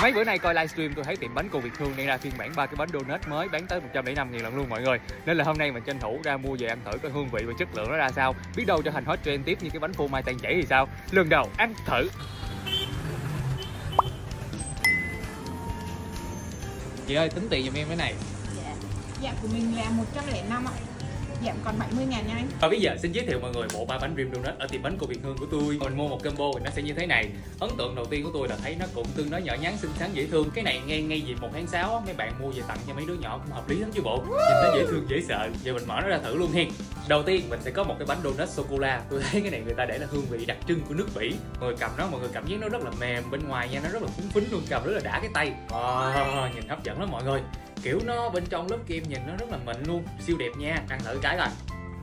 Mấy bữa nay coi livestream tôi thấy tiệm bánh cô Việt Hương đang ra phiên bản 3 cái bánh donut mới bán tới 105.000 lần luôn mọi người. Nên là hôm nay mình tranh thủ ra mua về ăn thử coi hương vị và chất lượng nó ra sao. Biết đâu trở thành hot trend tiếp như cái bánh phô mai tan chảy thì sao. Lần đầu ăn thử. Chị ơi, tính tiền giùm em cái này. Dạ của mình là 105 ạ. Giảm còn 70.000 nha anh. Và bây giờ xin giới thiệu mọi người bộ 3 bánh Dream Donut ở tiệm bánh cô Việt Hương của tôi. Mình mua một combo thì nó sẽ như thế này. Ấn tượng đầu tiên của tôi là thấy nó cũng tương đối nhỏ nhắn, xinh xắn, dễ thương. Cái này ngay dịp 1 tháng 6 á, mấy bạn mua về tặng cho mấy đứa nhỏ cũng hợp lý lắm chứ bộ. Nhìn nó dễ thương, dễ sợ. Giờ mình mở nó ra thử luôn hen. Đầu tiên mình sẽ có một cái bánh donut sô cô la. Tôi thấy cái này người ta để là hương vị đặc trưng của nước Bỉ. Mọi người cầm nó, mọi người cảm giác nó rất là mềm, bên ngoài nha nó rất là phúng phính luôn, cầm rất là đã cái tay. Nhìn hấp dẫn lắm mọi người. Kiểu nó bên trong lớp kem nhìn nó rất là mịn luôn, siêu đẹp nha. Ăn thử cái coi.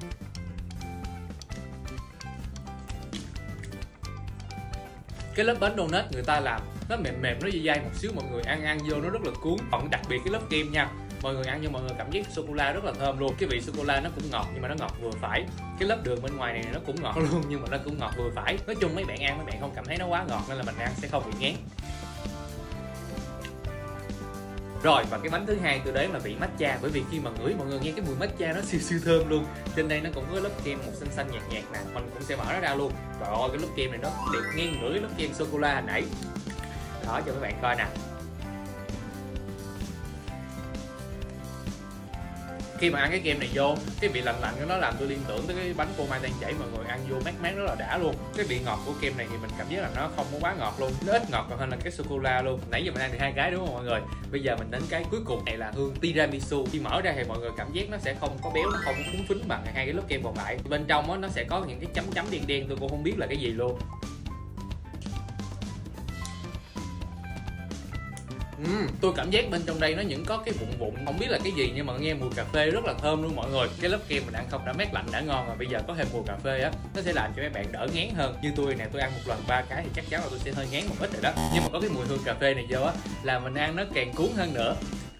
Cái lớp bánh donut người ta làm nó mềm nó dai dai một xíu, mọi người ăn vô nó rất là cuốn. Còn đặc biệt cái lớp kem nha, mọi người ăn nhưng mọi người cảm giác sô cô la rất là thơm luôn. Cái vị sô cô la nó cũng ngọt nhưng mà nó ngọt vừa phải. Cái lớp đường bên ngoài này nó cũng ngọt luôn nhưng mà nó cũng ngọt vừa phải. Nói chung mấy bạn ăn mấy bạn không cảm thấy nó quá ngọt nên là mình ăn sẽ không bị ngán. Rồi, và cái bánh thứ hai tôi đến là vị matcha, bởi vì khi mà ngửi mọi người nghe cái mùi matcha nó siêu thơm luôn. Trên đây nó cũng có lớp kem màu xanh xanh nhạt nhạt nè, mình cũng sẽ mở nó ra luôn. Trời ơi, cái lớp kem này nó đẹp ngang ngửi lớp kem sô cô la hồi nãy. Đó cho các bạn coi nè. Khi mà ăn cái kem này vô, cái vị lạnh lạnh của nó làm tôi liên tưởng tới cái bánh phô mai tan chảy, mọi người ăn vô mát mát rất là đã luôn. Cái vị ngọt của kem này thì mình cảm giác là nó không có quá ngọt luôn, nó ít ngọt còn hơn là cái sô cô la luôn. Nãy giờ mình ăn được 2 cái đúng không mọi người? Bây giờ mình đến cái cuối cùng này là hương tiramisu. Khi mở ra thì mọi người cảm giác nó sẽ không có béo, nó không có phúng phính bằng 2 cái lớp kem còn lại. Bên trong á nó sẽ có những cái chấm đen đen, tôi cũng không biết là cái gì luôn. Tôi cảm giác bên trong đây nó những có cái vụn không biết là cái gì nhưng mà nghe mùi cà phê rất là thơm luôn mọi người. Cái lớp kem mình ăn không đã mát lạnh đã ngon rồi, bây giờ có thêm mùi cà phê á, nó sẽ làm cho mấy bạn đỡ ngán hơn. Như tôi nè, tôi ăn một lần 3 cái thì chắc chắn là tôi sẽ hơi ngán một ít rồi đó, nhưng mà có cái mùi hương cà phê này vô á là mình ăn nó càng cuốn hơn nữa.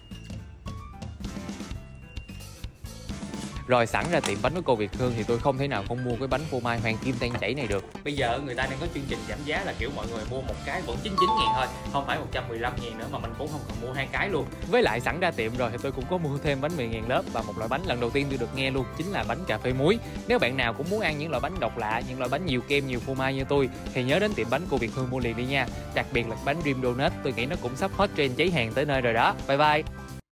Rồi sẵn ra tiệm bánh của cô Việt Hương thì tôi không thể nào không mua cái bánh phô mai hoàng kim tan chảy này được. Bây giờ người ta đang có chương trình giảm giá là kiểu mọi người mua một cái vẫn 99.000 thôi, không phải 115.000 nữa, mà mình cũng không cần mua 2 cái luôn. Với lại sẵn ra tiệm rồi thì tôi cũng có mua thêm bánh mì ngàn lớp và một loại bánh lần đầu tiên tôi được nghe luôn, chính là bánh cà phê muối. Nếu bạn nào cũng muốn ăn những loại bánh độc lạ, những loại bánh nhiều kem nhiều phô mai như tôi thì nhớ đến tiệm bánh cô Việt Hương mua liền đi nha. Đặc biệt là bánh Dream Donut, tôi nghĩ nó cũng sắp hot trend cháy hàng tới nơi rồi đó. Bye bye.